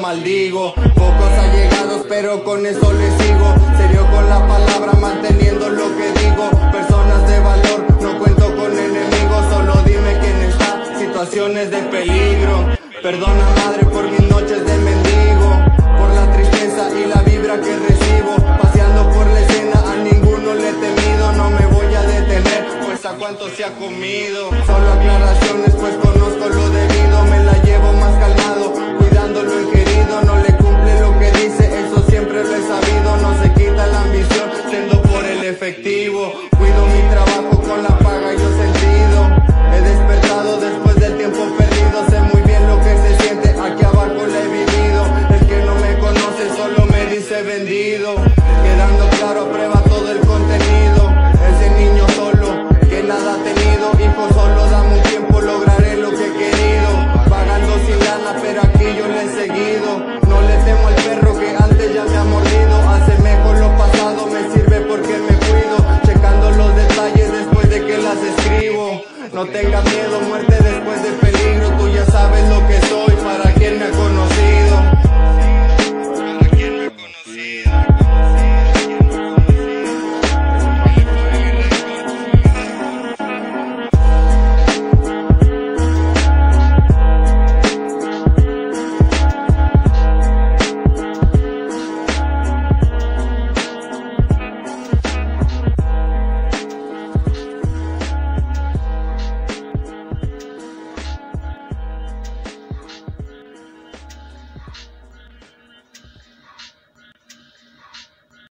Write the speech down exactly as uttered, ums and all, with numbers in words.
maldigo. Pocos allegados pero con eso les sigo. Serio con la palabra manteniendo lo que digo. Personas de valor, no cuento con enemigos. Solo dime quién está, situaciones de peligro. Perdona madre por mis noches de mendigo, por la tristeza y la vibra que recibo. Paseando por la escena a ninguno le he temido. No me voy a detener, pues a cuánto se ha comido. Solo aclaraciones pues conozco lo debido. Me la llevo más calmado, cuidando lo inquirido. No le cumple lo que dice, eso siempre lo he sabido. No se quita la ambición, siendo por el efectivo. Cuido mi trabajo con la paga yo sentido. He despertado después del tiempo perdido. Sé muy bien lo que se siente, aquí abajo la he vivido. El que no me conoce solo me dice vendido. Quedando claro, aprueba todo el contenido. Ese niño solo, que nada ha tenido. Hijo solo, dame un tiempo, lograré lo que he querido. Pagando sin lana, pero aquí yo le he seguido. No le temo al perro que antes ya me ha mordido. Hace mejor lo pasado, me sirve porque me cuido. Checando los detalles después de que las escribo. No tengas miedo, muerte después de peligro. Tú